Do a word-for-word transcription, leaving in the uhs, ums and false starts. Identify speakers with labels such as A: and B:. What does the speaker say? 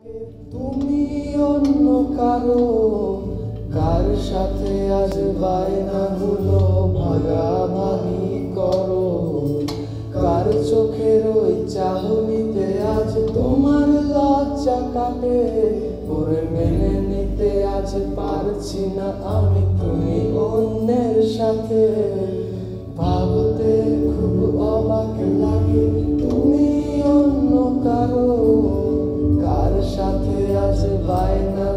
A: তুমি অন্য কারো, কার সাথে আজ বায়নাগুলো ভাগাভাগি করো, কার চোখের ওই চাহনিতে আজ তোমার লজ্জা কাটে, করে মেনে নিতে আজ পারছি না আমি তুমি অন্যের সাথে। ভাবতে খুব অবাক লাগে তুমি অন্য কারো, কার সাথে আজ বায়না